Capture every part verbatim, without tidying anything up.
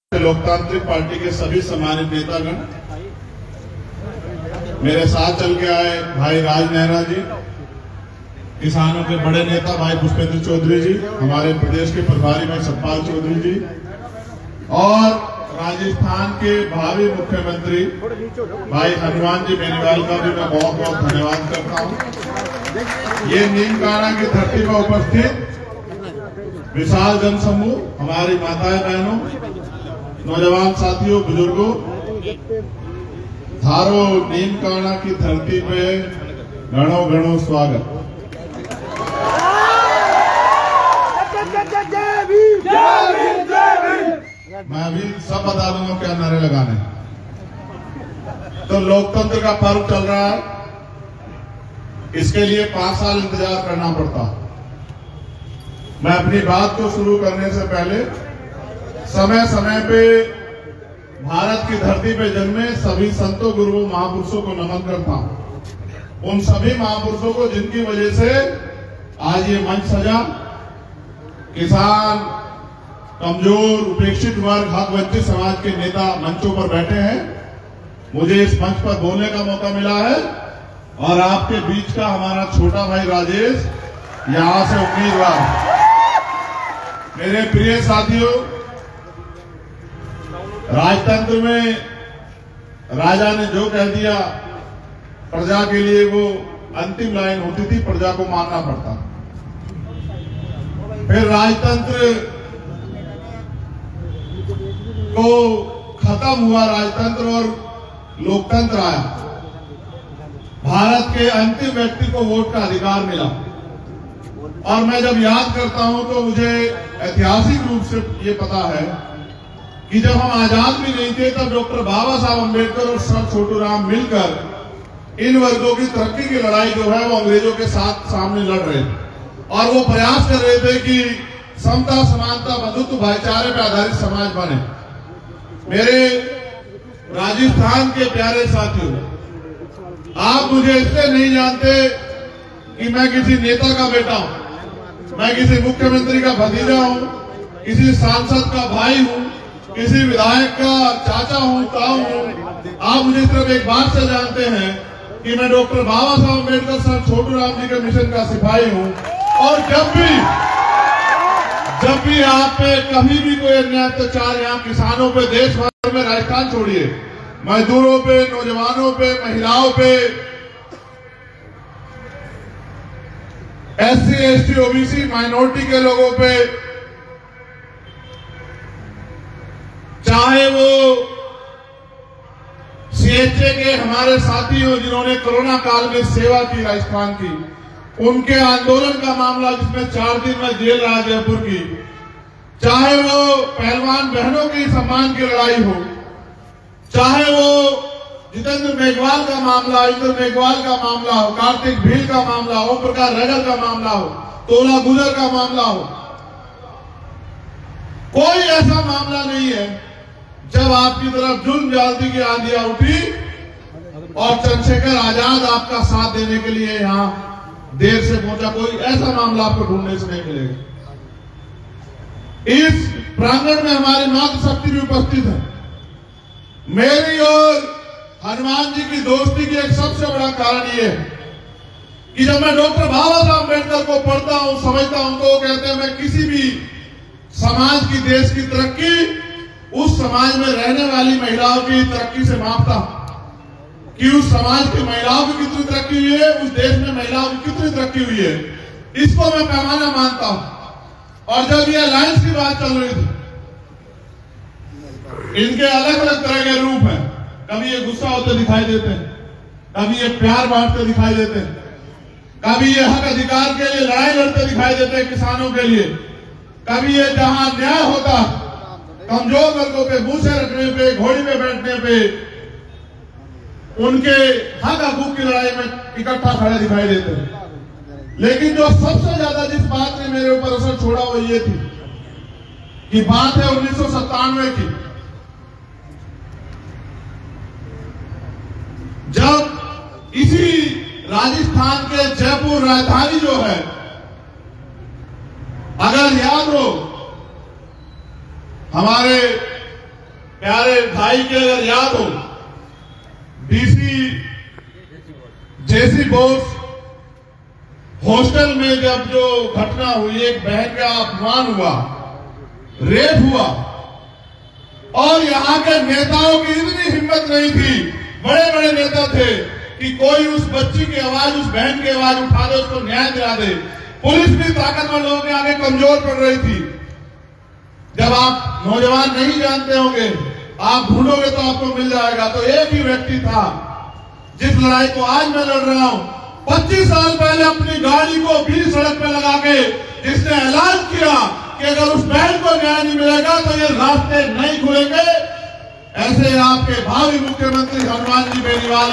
लोकतांत्रिक पार्टी के सभी सम्मानित नेतागण, मेरे साथ चल के आए भाई राज नेहरा जी, किसानों के बड़े नेता भाई पुष्पेंद्र चौधरी जी, हमारे प्रदेश के प्रभारी भाई सतपाल चौधरी जी और राजस्थान के भावी मुख्यमंत्री भाई हनुमान जी बेनीवाल का भी मैं बहुत बहुत धन्यवाद करता हूं। ये नीमकाना की धरती पर उपस्थित विशाल जनसमूह, हमारी माताएं बहनों, नौजवान साथियों, बुजुर्गों, थारो नीमकाना की धरती पे घणो घणो स्वागत। मैं अभी सब बता दूंगा क्या नारे लगाने। तो लोकतंत्र का पर्व चल रहा है, इसके लिए पांच साल इंतजार करना पड़ता। मैं अपनी बात को शुरू करने से पहले समय समय पे भारत की धरती पे जन्मे सभी संतों, गुरुओं, महापुरुषों को नमन करता हूं। उन सभी महापुरुषों को जिनकी वजह से आज ये मंच सजा। किसान, कमजोर, उपेक्षित वर्ग, हक वंचित समाज के नेता मंचों पर बैठे हैं। मुझे इस मंच पर बोलने का मौका मिला है और आपके बीच का हमारा छोटा भाई राजेश यहां से उम्मीदवार। मेरे प्रिय साथियों, राजतंत्र में राजा ने जो कह दिया, प्रजा के लिए वो अंतिम लाइन होती थी, प्रजा को मानना पड़ता। फिर राजतंत्र को खत्म हुआ राजतंत्र और लोकतंत्र आया। भारत के अंतिम व्यक्ति को वोट का अधिकार मिला। और मैं जब याद करता हूं तो मुझे ऐतिहासिक रूप से ये पता है कि जब हम आजाद भी नहीं थे तब डॉक्टर बाबा साहब अम्बेडकर और सर छोटू राम मिलकर इन वर्गों की तरक्की की लड़ाई जो है वो अंग्रेजों के साथ सामने लड़ रहे थे और वो प्रयास कर रहे थे कि समता, समानता, बंधुत्व, भाईचारे पर आधारित समाज बने। मेरे राजस्थान के प्यारे साथियों, आप मुझे इसलिए नहीं जानते कि मैं किसी नेता का बेटा हूं, मैं किसी मुख्यमंत्री का भतीजा हूं, किसी सांसद का भाई हूं, किसी विधायक का चाचा हूं, ताऊ हूं। आप मुझे सिर्फ एक बात से जानते हैं कि मैं डॉक्टर बाबा साहब अम्बेडकर सर छोटू राम जी के मिशन का सिपाही हूं। और जब भी जब भी आप पे कभी भी कोई अन्याय अत्याचार यहाँ किसानों पे, देश भर में, राजस्थान छोड़िए, मजदूरों पे, नौजवानों पे, महिलाओं पे, S C, S T, OBC, minority के लोगों पे, चाहे वो सी एच ए के हमारे साथी हो जिन्होंने कोरोना काल में सेवा की राजस्थान की, उनके आंदोलन का मामला जिसमें चार दिन में जेल रहा जयपुर की, चाहे वो पहलवान बहनों की सम्मान की लड़ाई हो, चाहे वो जितेंद्र मेघवाल का मामला, इंद्र मेघवाल का मामला हो, कार्तिक भील का मामला हो, ओम प्रकाश रजल का मामला हो, तोला गुजर का मामला हो, कोई ऐसा मामला नहीं है जब आपकी तरफ जुल्म ज्यादती की आंधियां उठी और चंद्रशेखर आजाद आपका साथ देने के लिए यहां देर से पहुंचा। कोई ऐसा मामला आपको ढूंढने से नहीं मिलेगा। इस प्रांगण में हमारी मातृशक्ति भी उपस्थित है। मेरी और हनुमान जी की दोस्ती की एक सबसे बड़ा कारण यह है कि जब मैं डॉक्टर बाबा साहब अम्बेडकर को पढ़ता हूं, समझता हूं, तो कहते हैं मैं किसी भी समाज की, देश की तरक्की उस समाज में रहने वाली महिलाओं की तरक्की से मापता हूं कि उस समाज की महिलाओं की कितनी तरक्की हुई है, उस देश में महिलाओं की कितनी तरक्की हुई है, इसको मैं पैमाना मानता हूं। और जब ये अलायंस की बात चल रही थी, इनके अलग अलग तरह के रूप हैं। कभी ये गुस्सा होते दिखाई देते हैं, कभी ये प्यार बांटते दिखाई देते हैं, कभी ये हक अधिकार के लिए लड़ाई लड़ते दिखाई देते हैं किसानों के लिए, कभी ये जहां न्याय होता कमजोर वर्गों पे मूछे रखने पे, घोड़ी पे बैठने पे, उनके हक हकूक की लड़ाई में इकट्ठा खड़े दिखाई देते हैं। लेकिन जो सबसे ज्यादा जिस बात ने मेरे ऊपर असर छोड़ा वो ये थी कि बात है उन्नीस सौ सत्तानवे की, जब इसी राजस्थान के जयपुर राजधानी जो है, अगर याद हो हमारे प्यारे भाई के अगर याद हो, डीसी जेसी बोस हॉस्टल में जब जो घटना हुई, एक बहन का अपमान हुआ, रेप हुआ, और यहाँ के नेताओं की इतनी हिम्मत नहीं थी, बड़े बड़े नेता थे, कि कोई उस बच्ची की आवाज, उस बहन की आवाज उठा दे, उसको न्याय दिला दे। पुलिस भी ताकतवर लोगों के आगे कमजोर पड़ रही थी। जब आप नौजवान नहीं जानते होंगे, आप ढूंढोगे तो आपको मिल जाएगा। तो एक ही व्यक्ति था जिस लड़ाई को आज मैं लड़ रहा हूं, पच्चीस साल पहले अपनी गाड़ी को बीच सड़क पे लगा के जिसने ऐलान किया कि अगर उस बहन को न्याय नहीं मिलेगा तो ये रास्ते नहीं खुलेंगे। ऐसे आपके भावी मुख्यमंत्री हनुमान जी बेनीवाल,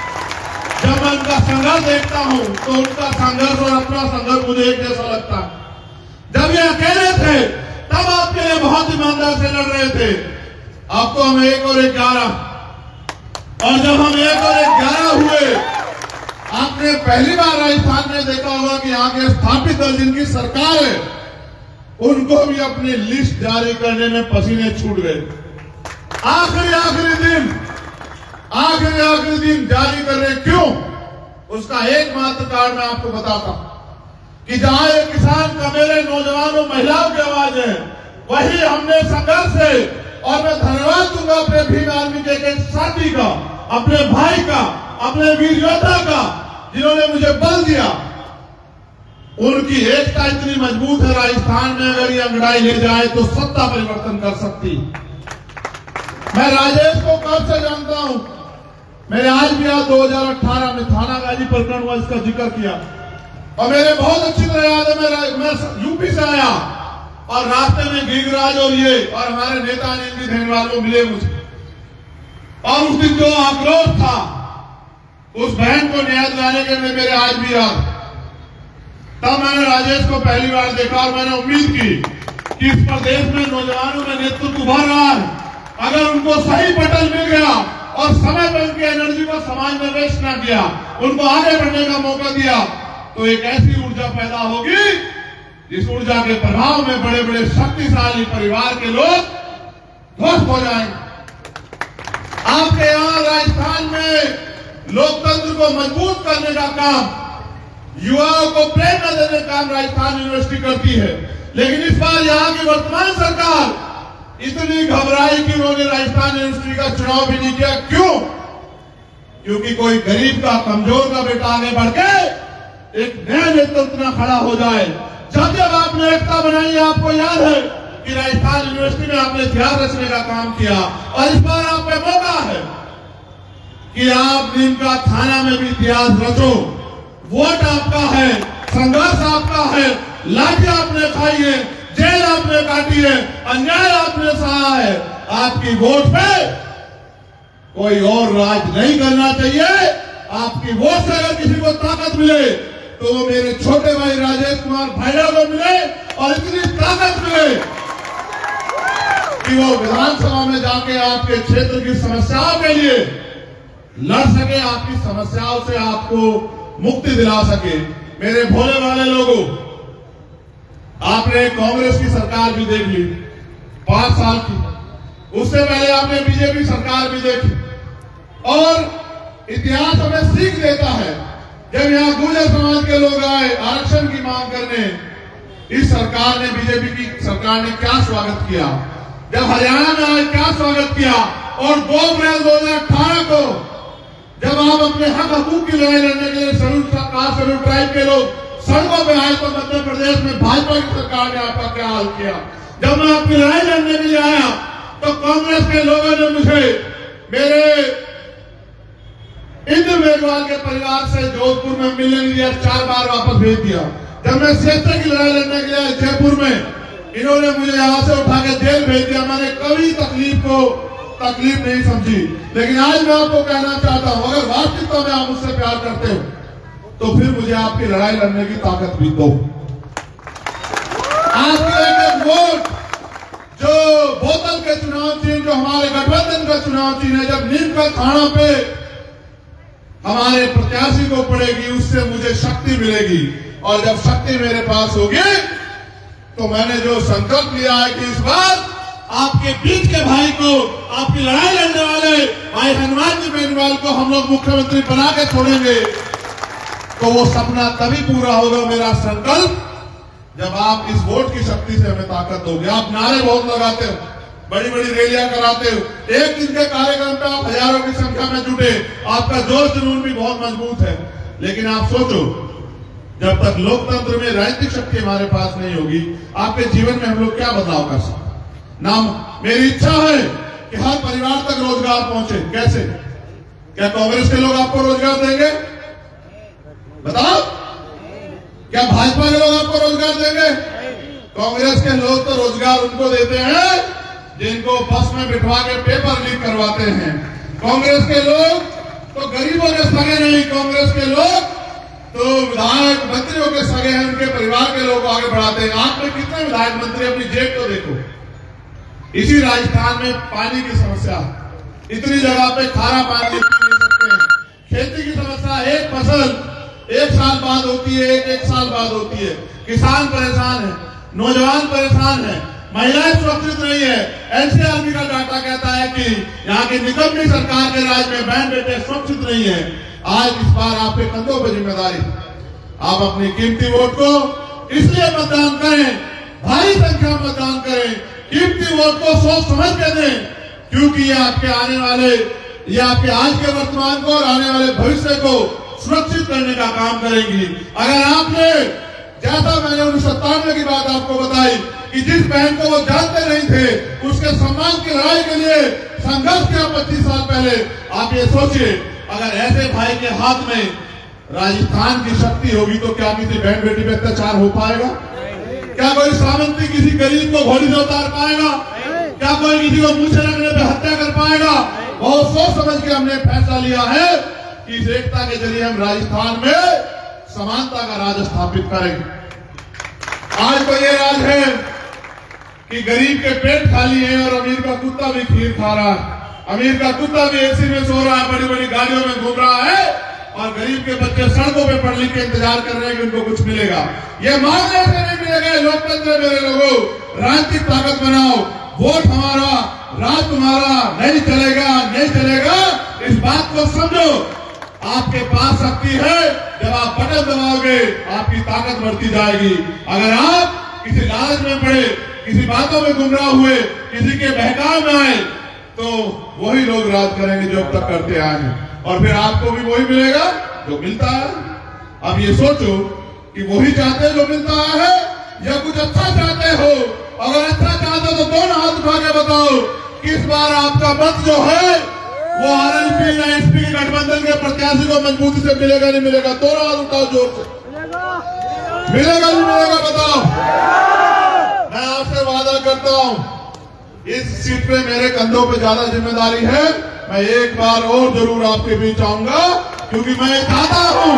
जब मैं उनका संघर्ष देखता हूं तो उनका संघर्ष और अपना संघर्ष मुझे एक जैसा लगता है। जब ये अकेले थे तब आपके लिए बहुत ईमानदार से लड़ रहे थे। अब तो हम एक और एक ग्यारह, और जब हम एक और एक ग्यारह हुए, आपने पहली बार राजस्थान में देखा होगा कि यहाँ के स्थापित दल जिनकी सरकार है, उनको भी अपनी लिस्ट जारी करने में पसीने छूट गए। आखिरी आखिरी दिन आखिरी आखिरी दिन जारी कर रहे, क्यों? उसका एकमात्र कारण मैं आपको बताता हूं कि जहां एक किसान का, मेरे नौजवानों महिलाओं की आवाज है, वही हमने संघर्ष से, और मैं धन्यवाद दूंगा अपने भीम आर्मी के एक साथी का, अपने भाई का, अपने वीर योद्धा का, जिन्होंने मुझे बल दिया। उनकी एकता इतनी मजबूत है, राजस्थान में अगर ये अंगड़ाई ले जाए तो सत्ता परिवर्तन कर सकती। मैं राजेश को कब से जानता हूं, मैंने आज भी आज दो हज़ार अठारह में थाना गाजी प्रकरण हुआ, इसका जिक्र किया, और मेरे बहुत अच्छी तरह याद है, मैं, मैं यूपी से आया और रास्ते में गिरिराज और ये और हमारे नेता ने इनकी धन्यवाद को मिले मुझे, और उस दिन जो आक्रोश था उस बहन को न्याय दिलाने के लिए मेरे आज भी याद। तब मैंने राजेश को पहली बार देखा और मैंने उम्मीद की कि इस प्रदेश में नौजवानों में नेतृत्व उभर रहा है, अगर उनको सही पटल मिल गया और समय पर उनकी एनर्जी को समाज में वेस्ट न किया, उनको आगे बढ़ने का मौका दिया, तो एक ऐसी ऊर्जा पैदा होगी जिस ऊर्जा के प्रभाव में बड़े बड़े शक्तिशाली परिवार के लोग ध्वस्त हो जाएंगे। आपके यहां राजस्थान में लोकतंत्र को मजबूत करने का काम, युवाओं को प्रेरणा देने का काम राजस्थान यूनिवर्सिटी करती है, लेकिन इस बार यहाँ की वर्तमान सरकार इतनी घबराई कि उन्होंने राजस्थान यूनिवर्सिटी का चुनाव भी नहीं किया। क्यों? क्योंकि कोई गरीब का, कमजोर का बेटा आगे बढ़ के एक नया नेतृत्व न खड़ा हो जाए। जब जब आपने एकता बनाई, आपको याद है कि राजस्थान यूनिवर्सिटी में आपने इतिहास रचने का काम किया, और इस बार आप पे मौका है कि आप नीम का थाना में भी इतिहास रचो। वोट आपका है, संघर्ष आपका है, लाठी आपने खाई है, जेल आपने काटी है, अन्याय आपने सहा है। आपकी वोट पे कोई और राज नहीं करना चाहिए। आपकी वोट से अगर किसी को ताकत मिले तो वो मेरे छोटे भाई राजेश कुमार भाइयों को मिले, और इतनी ताकत मिले कि वो विधानसभा में जाके आपके क्षेत्र की समस्याओं के लिए लड़ सके, आपकी समस्याओं से आपको मुक्ति दिला सके। मेरे भोले वाले लोगों, आपने कांग्रेस की सरकार भी देख ली पांच साल की, उससे पहले आपने बीजेपी सरकार भी देखी, और इतिहास हमें सीख देता है। जब यहाँ गुर्जर समाज के लोग आए आरक्षण की मांग करने, इस सरकार ने, बीजेपी की सरकार ने क्या स्वागत किया। जब हरियाणा में आए क्या स्वागत किया, और दो अप्रैल दो हजार अठारह को जब आप अपने हक हकूक की लड़ाई लड़ने के लिए शेड्यूल कास्ट शेड्यूल ट्राइब के लोग सड़कों पे आए, तो मध्य प्रदेश में भाजपा की सरकार ने आपका क्या हाल किया। जब मैं आपकी लड़ाई लड़ने के लिए आया तो कांग्रेस के लोगों ने मुझे मेरे इंद्र मेघवाल के परिवार से जोधपुर में मिलने नहीं दिया, चार बार वापस भेज दिया। जब मैं क्षेत्र की लड़ाई लड़ने के लिए जयपुर में, इन्होंने मुझे यहां से उठा के जेल भेज दिया। मैंने कभी तकलीफ को तकलीफ नहीं समझी। लेकिन आज मैं आपको कहना चाहता हूं, अगर वास्तविकता में आप मुझसे प्यार करते हो तो फिर मुझे आपकी लड़ाई लड़ने की ताकत भी दो। आपके एक एक वोट, जो बोतल के चुनाव चिन्ह, जो हमारे गठबंधन का चुनाव चिन्ह है, जब नीम का थाना पे हमारे प्रत्याशी को पड़ेगी, उससे मुझे शक्ति मिलेगी। और जब शक्ति मेरे पास होगी तो मैंने जो संकल्प लिया है कि इस बार आपके बीच के भाई को, आपकी लड़ाई लड़ने वाले भाई हनुमान जी बेनीवाल को हम लोग मुख्यमंत्री बना के छोड़ेंगे, तो वो सपना तभी पूरा होगा मेरा संकल्प, जब आप इस वोट की शक्ति से हमें ताकत दोगे। आप नारे बहुत लगाते हो, बड़ी बड़ी रैलियां कराते हो, एक दिन के कार्यक्रम पे आप हजारों की संख्या में जुटे, आपका जोर जुनून भी बहुत मजबूत है, लेकिन आप सोचो जब तक लोकतंत्र में राजनीतिक शक्ति हमारे पास नहीं होगी, आपके जीवन में हम लोग क्या बदलाव कर सकते? नाम मेरी इच्छा है कि हर परिवार तक रोजगार पहुंचे। कैसे? क्या कांग्रेस के लोग आपको रोजगार देंगे? बताओ, क्या भाजपा के लोग आपको रोजगार देंगे? कांग्रेस के लोग तो रोजगार उनको देते हैं जिनको बस में बिठवा के पेपर लीक करवाते हैं। कांग्रेस के लोग तो गरीबों के सगे नहीं, कांग्रेस के लोग तो विधायक मंत्रियों के सगे हैं, उनके परिवार के लोग आगे बढ़ाते हैं। आप में कितने विधायक मंत्री, अपनी जेब को देखो। इसी राजस्थान में पानी की समस्या, इतनी जगह पे खारा पानी नहीं सकते हैं। खेती की समस्या, एक फसल एक साल बाद होती है, एक एक साल बाद होती है। किसान परेशान है, नौजवान परेशान है, महिलाएं सुरक्षित नहीं है। एनसीआरबी का डाटा कहता है कि यहाँ की निकम्मी सरकार के राज में बहन बेटे सुरक्षित नहीं है। आज इस बार आपके कंधों पर जिम्मेदारी, आप अपनी कीमती वोट को इसलिए मतदान करें, भारी संख्या में मतदान करें, कीमती वोट को सोच समझ के दें, क्योंकि ये आपके आने वाले, ये आपके आज के वर्तमान को और आने वाले भविष्य को सुरक्षित करने का काम करेंगी। अगर आपने, जैसा मैंने उन्नीस सौ सत्तानवे की बात आपको बताई कि जिस बहन को वो जानते नहीं थे, उसके सम्मान की लड़ाई के लिए संघर्ष किया पच्चीस साल पहले, आप ये सोचिए अगर ऐसे भाई के हाथ में राजस्थान की शक्ति होगी तो क्या किसी बहन बेटी पे अत्याचार हो पाएगा? क्या कोई सामंती किसी गरीब को घोड़ी से उतार पाएगा? क्या कोई किसी को मुंह से लगने पे हत्या कर पाएगा? बहुत सोच समझ के हमने फैसला लिया है कि इस एकता के जरिए हम राजस्थान में समानता का राज स्थापित करेंगे। आज तो ये राज है कि गरीब के पेट खाली है और अमीर का कुत्ता भी खीर खा रहा है। अमीर का कुत्ता भी एसी में सो रहा है, बड़ी बड़ी गाड़ियों में घूम रहा है, और गरीब के बच्चे सड़कों पे पढ़ लिख के इंतजार कर रहे हैं कि उनको कुछ मिलेगा। ये मांगने से नहीं मिलेगा। लोकतंत्र मेरे लोगों, राजनीतिक ताकत बनाओ, वोट हमारा, राज तुम्हारा, नहीं चलेगा, नहीं चलेगा, इस बात को समझो। आपके पास शक्ति है, जब आप बटन दबाओगे आपकी ताकत बढ़ती जाएगी। अगर आप किसी लालच में पड़े, किसी बातों में गुमराह हुए, किसी के बहकाव में आए, तो वही लोग राज करेंगे जो अब तक करते आए हैं, और फिर आपको भी वही मिलेगा जो मिलता है। अब ये सोचो कि वही चाहते हैं जो मिलता है, या कुछ अच्छा चाहते हो? अगर अच्छा चाहते हो तो दोनों हाथ उठा के बताओ किस बार आपका मत जो है वो आरएलपी या एसपी के गठबंधन के प्रत्याशी को मजबूती से मिलेगा, नहीं मिलेगा? दोनों हाथ उठाओ जोर से। मिलेगा नहीं मिलेगा बताओ? मैं आपसे वादा करता हूं, इस सीट पे मेरे कंधों पे ज्यादा जिम्मेदारी है। मैं एक बार और जरूर आपके बीच आऊंगा, क्योंकि मैं चाहता हूं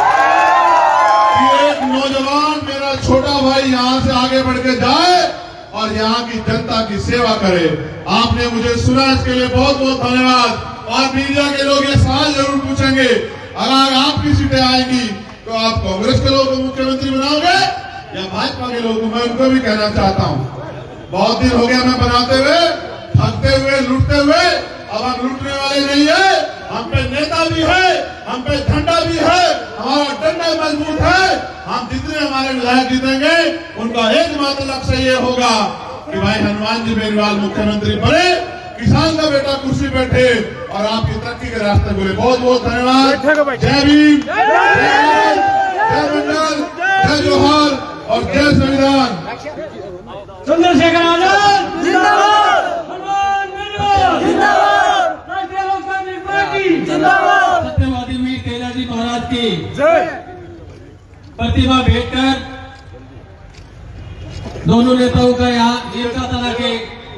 कि एक नौजवान, मेरा छोटा भाई यहां से आगे बढ़ के जाए और यहां की जनता की सेवा करे। आपने मुझे सुना, इसके लिए बहुत बहुत धन्यवाद। और मीडिया के लोग ये सवाल जरूर पूछेंगे, अगर आपकी सीटें आएंगी तो आप कांग्रेस के लोगों को मुख्यमंत्री बनाओगे या भाजपा के लोगों को? मैं उनको भी कहना चाहता हूं, बहुत दिन हो गया मैं बनाते हुए, थकते हुए, लूटते हुए, अब हम लूटने वाले नहीं है। हम पे नेता भी है, हम पे झंडा भी है, हमारा डंडा मजबूत है। हम जितने हमारे विधायक जीतेंगे उनका एकमात्र लक्ष्य ये होगा कि भाई हनुमान जी बेनीवाल मुख्यमंत्री बने, किसान का बेटा कुर्सी बैठे और आपकी तरक्की के रास्ते खुले। बहुत बहुत धन्यवाद। जय भीम, जय मंगल, जय जोहार और जय संविधान। चंद्रशेखर आजाद जिंदाबाद, हनुमान बेनीवाल जिंदाबाद, राष्ट्रीय लोकतांत्रिक पार्टी जिंदाबाद। सत्यवादी वीर तेजाजी महाराज की जय। प्रतिमा भेंट कर दोनों नेताओं का यहाँ एकता तना के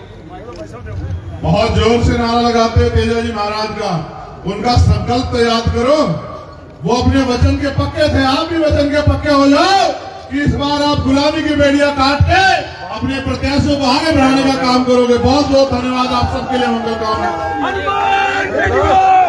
बहुत जोर से नारा लगाते हैं तेजाजी महाराज का। उनका संकल्प तो याद करो, वो अपने वचन के पक्के थे। आप भी वचन के पक्के हो जाओ कि इस बार आप गुलामी की बेड़ियां काट के अपने प्रत्याशियों को आगे बढ़ाने का काम करोगे। बहुत बहुत धन्यवाद आप सबके लिए। मंगल कामना।